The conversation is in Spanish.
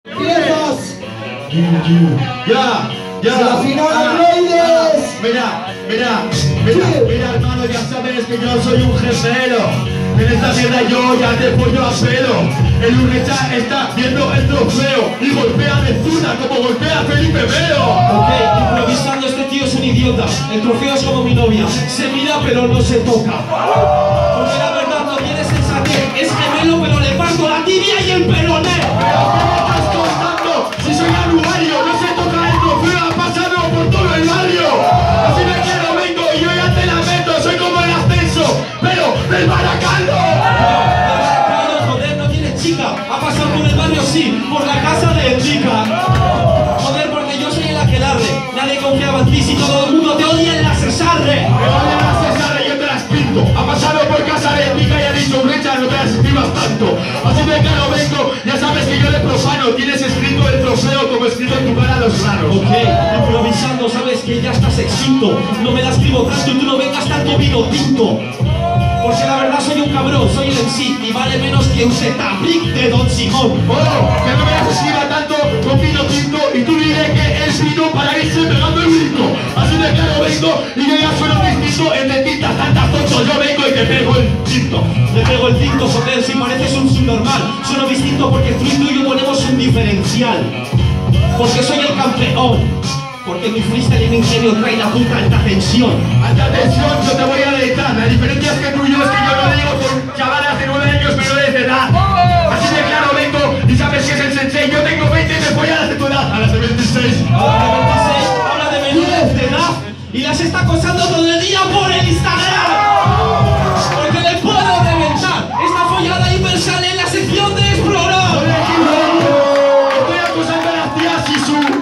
¡Piezas! Ya. ¡La final, androides! Mira, hermano, ya sabes que yo soy un gemelo. En esta mierda yo ya te pollo a pelo. El Urrecha está viendo el trofeo y golpea de Zuna como golpea Felipe Veo. Ok, improvisando, este tío es un idiota. El trofeo es como mi novia, se mira pero no se toca. Porque la verdad no tiene sensatez, es gemelo pero le parto la tibia y el peroné. ¿Pero qué me estás contando? Si soy anuario, no se toca el trofeo, ha pasado por todo el barrio. Así me quiero, vengo y yo ya te la meto, soy como el ascenso, pero del Baracaldo. Joder, no tiene chica, ha pasado por el barrio sí, por la casa de Enrica. Joder, porque yo soy el aquelarre, nadie confiaba en ti si todo el mundo te odia en la cesarre. Me odia la Cesar y yo te las pinto. Ha pasado por casa de Enrica y ha dicho, Urrecha, no te las escribas tanto. Así de claro vengo, ya sabes que yo le profano. Tienes escrito el trofeo como escrito en tu cara los raros. Ok, improvisando, sabes que ya estás extinto. No me la escribo tanto y tú no vengas tanto vino tinto. Porque la verdad soy un cabrón, soy el MC y vale menos que un Zetabric de Don Simón. Que no me las escriba tanto con vino tinto y tú diré que es vino para irse pegando el brinco. Así de claro vengo y yo ya sueno distinto. En de tintas tantas tontos yo vengo y te pego el tinto. Te pego el tinto, joder, si pareces un subnormal. Sueno distinto porque tú y tú y yo ponemos un diferencial. Porque soy el campeón. Porque mi freestyle y mi ingenio trae la puta alta tensión. Alta tensión, yo te voy a deitar. La diferencia es que tú y yo es que yo no le digo por chavalas de 9 años menores de edad. Así de claro vengo y sabes que es el sensei. Yo tengo 20 y me voy a las de tu edad, a las de 26. Habla de menores de edad y las está acosando todo el día por el Instagram. Porque le puedo reventar esta follada hiper sale en la sección de explorar. Estoy acusando a las tías y su